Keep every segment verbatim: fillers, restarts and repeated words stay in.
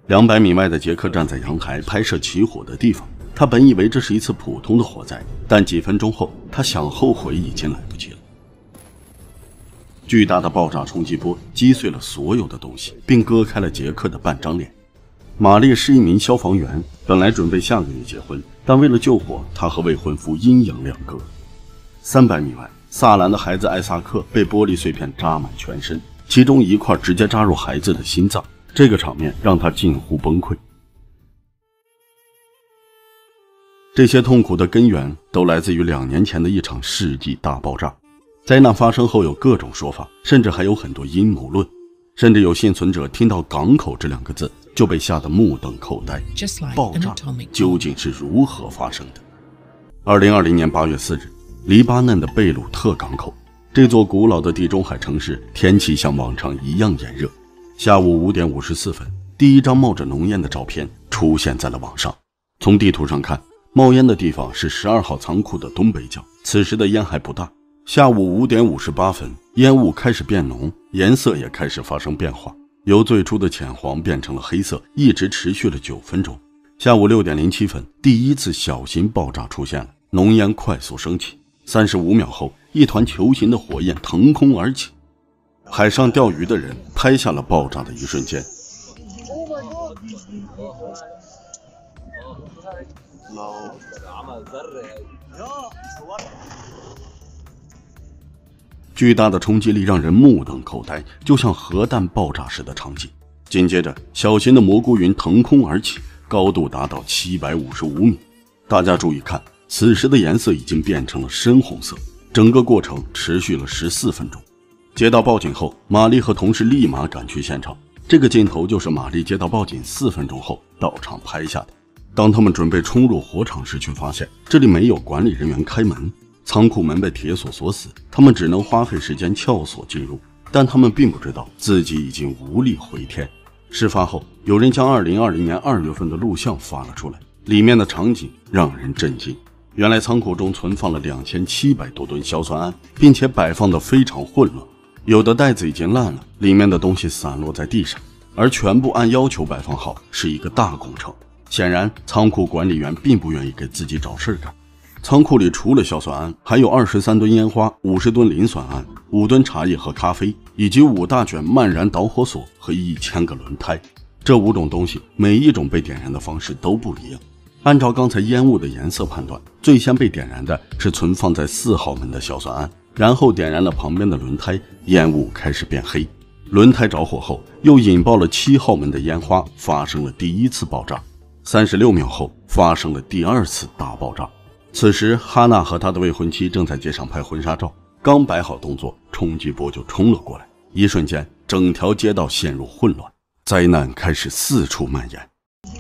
两百米外的杰克站在阳台拍摄起火的地方，他本以为这是一次普通的火灾，但几分钟后，他想后悔已经来不及了。巨大的爆炸冲击波击碎了所有的东西，并割开了杰克的半张脸。玛丽是一名消防员，本来准备下个月结婚，但为了救火，她和未婚夫阴阳两隔。三百米外，萨兰的孩子艾萨克被玻璃碎片扎满全身，其中一块直接扎入孩子的心脏，这个场面让他近乎崩溃。这些痛苦的根源都来自于两年前的一场世纪大爆炸。灾难发生后有各种说法，甚至还有很多阴谋论，甚至有幸存者听到港口这两个字就被吓得目瞪口呆。爆炸究竟是如何发生的？二零二零年八月四日，黎巴嫩的贝鲁特港口，这座古老的地中海城市天气像往常一样炎热。下午五点五十四分，第一张冒着浓烟的照片出现在了网上。从地图上看，冒烟的地方是十二号仓库的东北角，此时的烟还不大。下午五点五十八分，烟雾开始变浓，颜色也开始发生变化，由最初的浅黄变成了黑色，一直持续了九分钟。下午六点零七分，第一次小型爆炸出现了，浓烟快速升起。三十五秒后，一团球形的火焰腾空而起。海上钓鱼的人拍下了爆炸的一瞬间。巨大的冲击力让人目瞪口呆，就像核弹爆炸时的场景。紧接着，小型的蘑菇云腾空而起，高度达到七百五十五米。大家注意看，此时的颜色已经变成了深红色。整个过程持续了十四分钟。接到报警后，玛丽和同事立马赶去现场。这个镜头就是玛丽接到报警四分钟后到场拍下的。当他们准备冲入火场时，却发现这里没有管理人员开门。仓库门被铁锁锁死，他们只能花费时间撬锁进入，但他们并不知道自己已经无力回天。事发后，有人将二零二零年二月份的录像发了出来，里面的场景让人震惊。原来仓库中存放了两千七百多吨硝酸铵，并且摆放得非常混乱，有的袋子已经烂了，里面的东西散落在地上，而全部按要求摆放好是一个大工程。显然，仓库管理员并不愿意给自己找事干。仓库里除了硝酸铵，还有二十三吨烟花、五十吨磷酸铵、五吨茶叶和咖啡，以及五大卷漫燃导火索和一千个轮胎。这五种东西，每一种被点燃的方式都不一样。按照刚才烟雾的颜色判断，最先被点燃的是存放在四号门的硝酸铵，然后点燃了旁边的轮胎，烟雾开始变黑。轮胎着火后，又引爆了七号门的烟花，发生了第一次爆炸。三十六秒后，发生了第二次大爆炸。此时，哈娜和他的未婚妻正在街上拍婚纱照，刚摆好动作，冲击波就冲了过来，一瞬间，整条街道陷入混乱，灾难开始四处蔓延。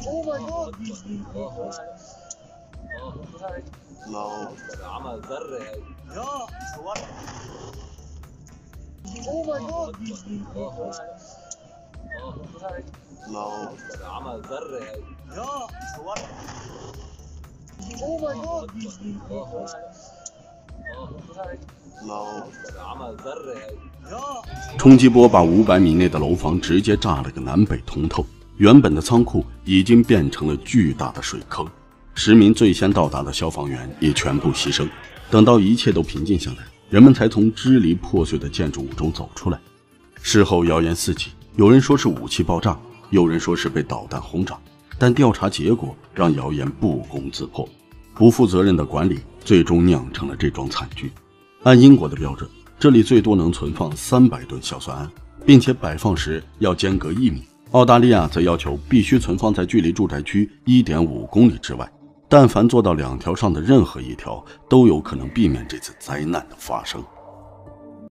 冲击波把五百米内的楼房直接炸了个南北通透，原本的仓库已经变成了巨大的水坑。十名最先到达的消防员也全部牺牲。等到一切都平静下来，人们才从支离破碎的建筑物中走出来。事后谣言四起，有人说是武器爆炸，有人说是被导弹轰炸，但调查结果让谣言不攻自破。不负责任的管理最终酿成了这桩惨剧。按英国的标准，这里最多能存放三百吨硝酸铵，并且摆放时要间隔一米。澳大利亚则要求必须存放在距离住宅区 一点五公里之外。但凡做到两条上的任何一条，都有可能避免这次灾难的发生。